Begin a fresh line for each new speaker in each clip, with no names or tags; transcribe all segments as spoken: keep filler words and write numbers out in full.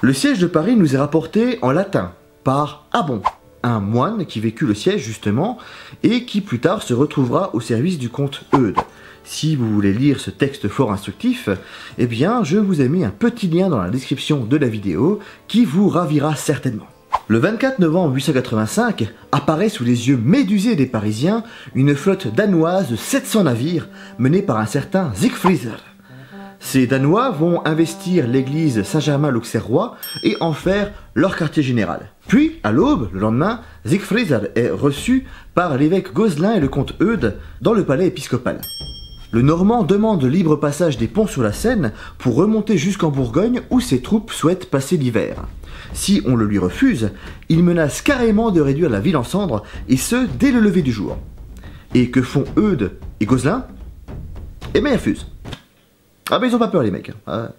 Le siège de Paris nous est rapporté en latin par Abon, un moine qui vécut le siège justement et qui plus tard se retrouvera au service du comte Eudes. Si vous voulez lire ce texte fort instructif, eh bien je vous ai mis un petit lien dans la description de la vidéo qui vous ravira certainement. Le vingt-quatre novembre huit cent quatre-vingt-cinq apparaît sous les yeux médusés des Parisiens une flotte danoise de sept cents navires menée par un certain Siegfried. Ces Danois vont investir l'église Saint-Germain-l'Auxerrois et en faire leur quartier général. Puis, à l'aube, le lendemain, Siegfried est reçu par l'évêque Gozlin et le comte Eudes dans le palais épiscopal. Le Normand demande libre passage des ponts sur la Seine pour remonter jusqu'en Bourgogne où ses troupes souhaitent passer l'hiver. Si on le lui refuse, il menace carrément de réduire la ville en cendres, et ce, dès le lever du jour. Et que font Eudes et Gozlin? Eh bien, ils refusent. Ah ben ils ont pas peur les mecs. Ah.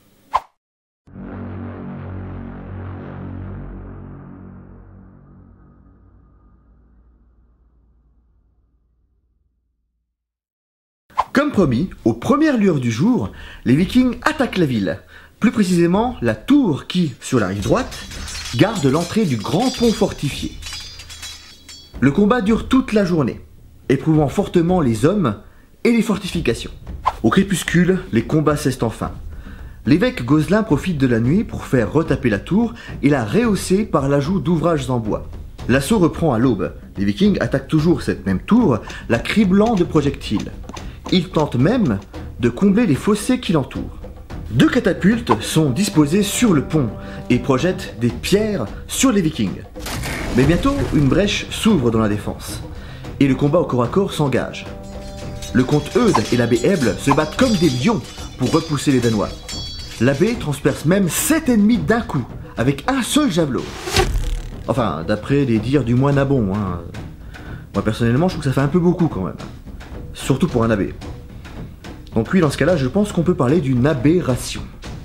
Comme promis, aux premières lueurs du jour, les Vikings attaquent la ville. Plus précisément, la tour qui, sur la rive droite, garde l'entrée du grand pont fortifié. Le combat dure toute la journée, éprouvant fortement les hommes et les fortifications. Au crépuscule, les combats cessent enfin. L'évêque Gozlin profite de la nuit pour faire retaper la tour et la rehausser par l'ajout d'ouvrages en bois. L'assaut reprend à l'aube. Les Vikings attaquent toujours cette même tour, la criblant de projectiles. Ils tentent même de combler les fossés qui l'entourent. Deux catapultes sont disposées sur le pont et projettent des pierres sur les Vikings. Mais bientôt, une brèche s'ouvre dans la défense et le combat au corps à corps s'engage. Le comte Eudes et l'abbé Heble se battent comme des lions pour repousser les Danois. L'abbé transperce même sept ennemis d'un coup, avec un seul javelot. Enfin, d'après les dires du moine Abon. Hein. Moi personnellement, je trouve que ça fait un peu beaucoup quand même. Surtout pour un abbé. Donc oui, dans ce cas-là, je pense qu'on peut parler d'une aberration.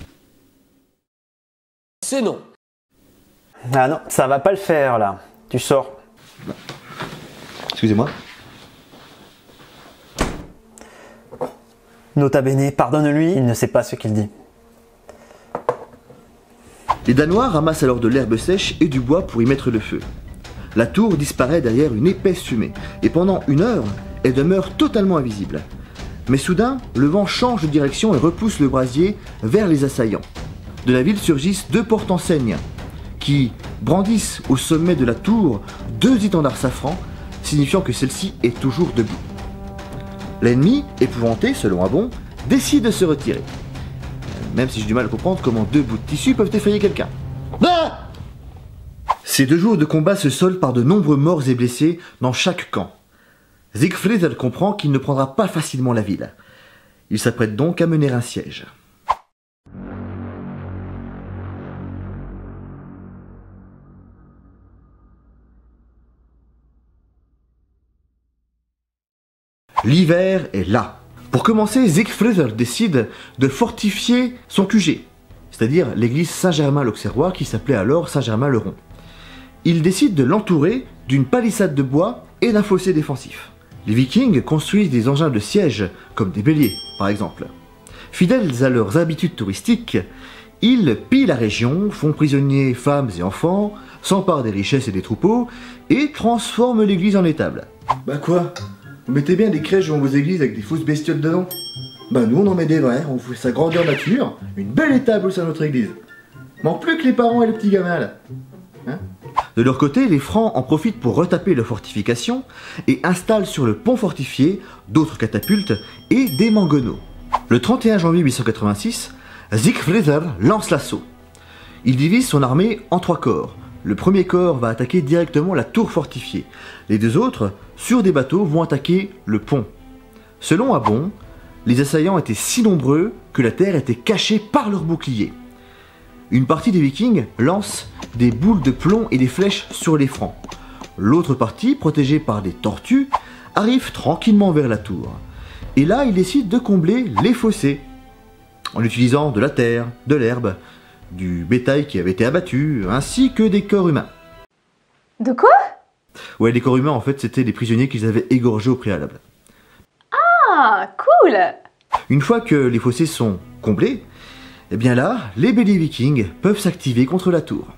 C'est non.
Ah non, ça va pas le faire là. Tu sors.
Excusez-moi.
Nota bene, pardonne-lui, il ne sait pas ce qu'il dit.
Les Danois ramassent alors de l'herbe sèche et du bois pour y mettre le feu. La tour disparaît derrière une épaisse fumée, et pendant une heure, elle demeure totalement invisible. Mais soudain, le vent change de direction et repousse le brasier vers les assaillants. De la ville surgissent deux porte-enseignes, qui brandissent au sommet de la tour deux étendards safrans, signifiant que celle-ci est toujours debout. L'ennemi, épouvanté selon Abon, décide de se retirer. Même si j'ai du mal à comprendre comment deux bouts de tissu peuvent effrayer quelqu'un. Ah! Ces deux jours de combat se soldent par de nombreux morts et blessés dans chaque camp. Siegfried comprend qu'il ne prendra pas facilement la ville. Il s'apprête donc à mener un siège. L'hiver est là. Pour commencer, Siegfried décide de fortifier son Q G, c'est-à-dire l'église Saint-Germain-l'Auxerrois qui s'appelait alors Saint-Germain-le-Rond. Il décide de l'entourer d'une palissade de bois et d'un fossé défensif. Les Vikings construisent des engins de siège, comme des béliers par exemple. Fidèles à leurs habitudes touristiques, ils pillent la région, font prisonniers femmes et enfants, s'emparent des richesses et des troupeaux, et transforment l'église en étable. Bah quoi? Vous mettez bien des crèches dans vos églises avec des fausses bestioles dedans? Bah nous on en met des vraies, on fait sa grandeur nature, une belle étable au sein de notre église. Manque plus que les parents et les petits gamins là. Hein? De leur côté, les Francs en profitent pour retaper leurs fortifications et installent sur le pont fortifié d'autres catapultes et des mangonneaux. Le trente et un janvier huit cent quatre-vingt-six, Siegfried lance l'assaut. Il divise son armée en trois corps. Le premier corps va attaquer directement la tour fortifiée. Les deux autres, sur des bateaux, vont attaquer le pont. Selon Abon, les assaillants étaient si nombreux que la terre était cachée par leurs boucliers. Une partie des Vikings lance des boules de plomb et des flèches sur les Francs. L'autre partie, protégée par des tortues, arrive tranquillement vers la tour. Et là, ils décident de combler les fossés, en utilisant de la terre, de l'herbe, du bétail qui avait été abattu, ainsi que des corps humains.
De quoi?
Ouais, les corps humains, en fait, c'était des prisonniers qu'ils avaient égorgés au préalable.
Ah, cool!
Une fois que les fossés sont comblés, Et bien là, les béliers vikings peuvent s'activer contre la tour.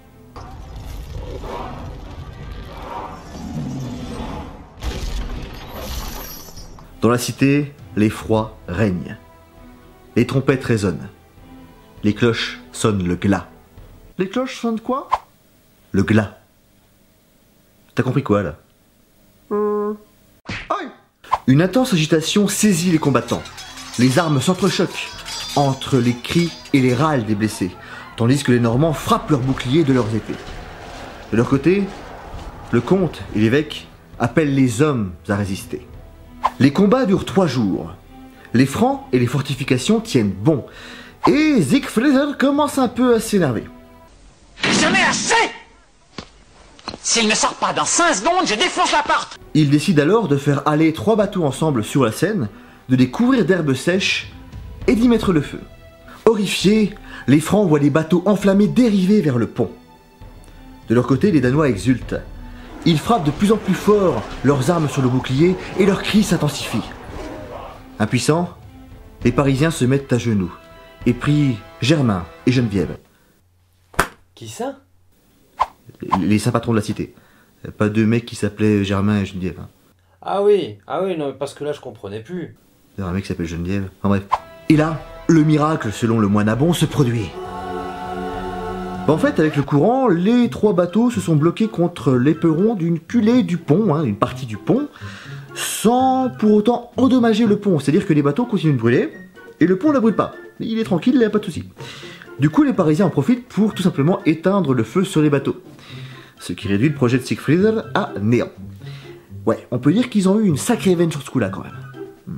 Dans la cité, l'effroi règne. Les trompettes résonnent. Les cloches sonnent le glas. Les cloches sonnent quoi? Le glas. T'as compris quoi là? euh... Aïe. Une intense agitation saisit les combattants. Les armes s'entrechoquent entre les cris et les râles des blessés, tandis que les Normands frappent leurs boucliers de leurs épées. De leur côté, le comte et l'évêque appellent les hommes à résister. Les combats durent trois jours. Les Francs et les fortifications tiennent bon. Et Siegfried commence un peu à s'énerver.
J'en ai assez! S'il ne sort pas dans cinq secondes, je défonce la porte!
Il décide alors de faire aller trois bateaux ensemble sur la Seine, de les couvrir d'herbes sèches et d'y mettre le feu. Horrifiés, les Francs voient les bateaux enflammés dériver vers le pont. De leur côté, les Danois exultent. Ils frappent de plus en plus fort leurs armes sur le bouclier et leurs cris s'intensifient. Impuissants, les Parisiens se mettent à genoux et prient Germain et Geneviève.
Qui ça?
Les, les saints patrons de la cité. Pas deux mecs qui s'appelaient Germain et Geneviève. Hein.
Ah oui, ah oui, non, parce que là je comprenais plus.
Il y a un mec qui s'appelle Geneviève. Enfin bref. Et là, le miracle, selon le moine Abon, se produit. En fait, avec le courant, les trois bateaux se sont bloqués contre l'éperon d'une culée du pont, hein, une partie du pont, sans pour autant endommager le pont. C'est-à-dire que les bateaux continuent de brûler, et le pont ne brûle pas. Il est tranquille, il n'y a pas de souci. Du coup, les Parisiens en profitent pour tout simplement éteindre le feu sur les bateaux. Ce qui réduit le projet de Siegfried à néant. Ouais, on peut dire qu'ils ont eu une sacrée veine sur ce coup-là, quand même.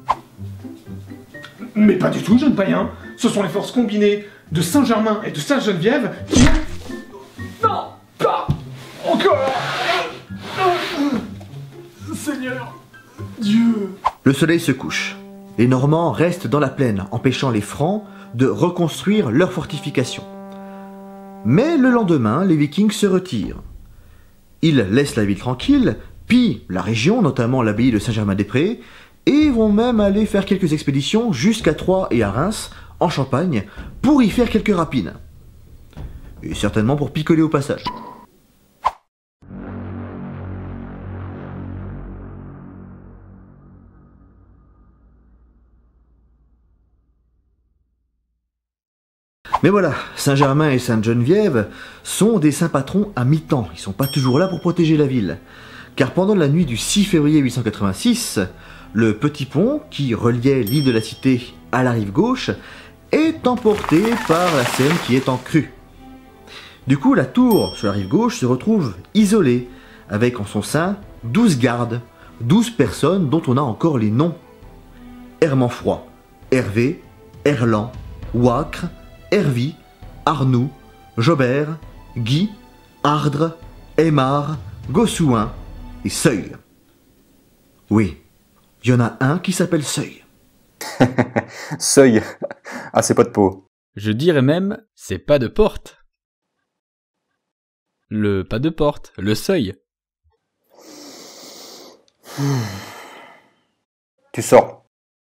Mais pas du tout, jeune païen. Ce sont les forces combinées de Saint-Germain et de Sainte-Geneviève qui... Non, pas encore. Seigneur, Dieu.
Le soleil se couche. Les Normands restent dans la plaine, empêchant les Francs de reconstruire leurs fortifications. Mais le lendemain, les Vikings se retirent. Ils laissent la ville tranquille, pillent la région, notamment l'abbaye de Saint-Germain-des-Prés, et vont même aller faire quelques expéditions jusqu'à Troyes et à Reims, en Champagne, pour y faire quelques rapines. Et certainement pour picoler au passage. Mais voilà, Saint-Germain et Sainte-Geneviève sont des saints patrons à mi-temps. Ils sont pas toujours là pour protéger la ville. Car pendant la nuit du six février huit cent quatre-vingt-six, le petit pont qui reliait l'île de la Cité à la rive gauche est emporté par la Seine qui est en crue. Du coup, la tour sur la rive gauche se retrouve isolée, avec en son sein douze gardes, douze personnes dont on a encore les noms. Hermanfroi, Hervé, Erland, Wacre, Hervy, Arnoux, Jobert, Guy, Ardre, Aymar, Gossouin et Seuil. Oui, il y en a un qui s'appelle Seuil.
Seuil. Ah, c'est pas de peau.
Je dirais même, c'est pas de porte. Le pas de porte, le seuil.
Tu sors.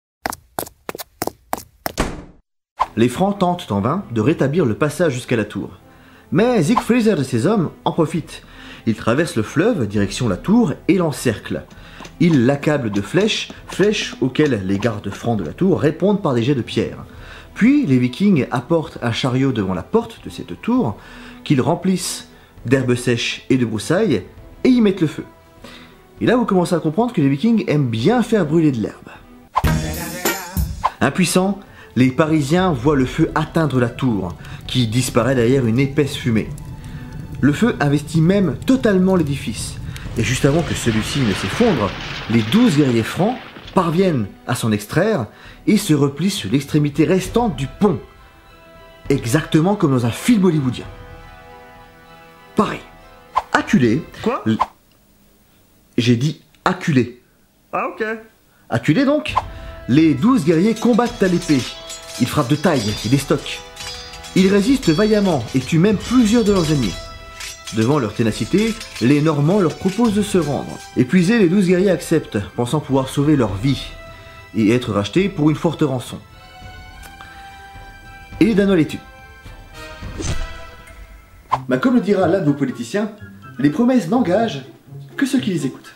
Les Francs tentent en vain de rétablir le passage jusqu'à la tour. Mais Siegfried et ses hommes en profitent. Ils traversent le fleuve, direction la tour, et l'encerclent. Ils l'accablent de flèches, flèches auxquelles les gardes francs de la tour répondent par des jets de pierre. Puis les Vikings apportent un chariot devant la porte de cette tour, qu'ils remplissent d'herbes sèches et de broussailles, et y mettent le feu. Et là vous commencez à comprendre que les Vikings aiment bien faire brûler de l'herbe. Impuissants, les Parisiens voient le feu atteindre la tour, qui disparaît derrière une épaisse fumée. Le feu investit même totalement l'édifice, et juste avant que celui-ci ne s'effondre, les douze guerriers francs parviennent à s'en extraire et se replient sur l'extrémité restante du pont. Exactement comme dans un film hollywoodien. Pareil. Acculés.
Quoi?
l- J'ai dit acculés.
Ah, ok.
Acculés donc, les douze guerriers combattent à l'épée. Ils frappent de taille et des stocks. Ils résistent vaillamment et tuent même plusieurs de leurs ennemis. Devant leur ténacité, les Normands leur proposent de se rendre. Épuisés, les douze guerriers acceptent, pensant pouvoir sauver leur vie et être rachetés pour une forte rançon. et les Danois les tuent. Bah, comme le dira l'un de vos politiciens, les promesses n'engagent que ceux qui les écoutent.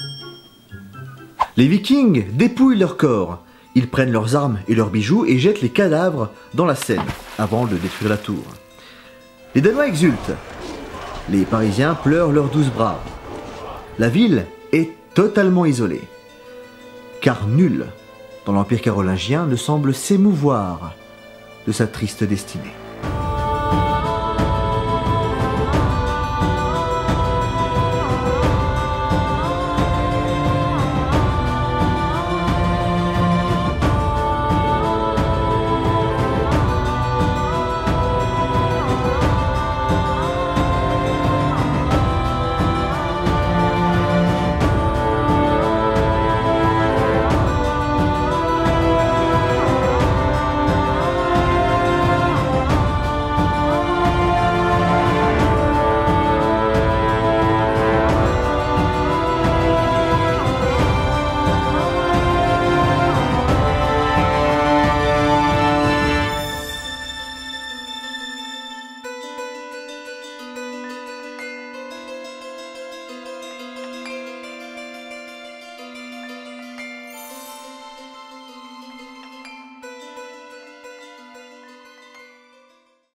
Les Vikings dépouillent leurs corps, ils prennent leurs armes et leurs bijoux et jettent les cadavres dans la Seine avant de détruire la tour. Les Danois exultent, les Parisiens pleurent leurs douze braves. La ville est totalement isolée, car nul dans l'Empire carolingien ne semble s'émouvoir de sa triste destinée.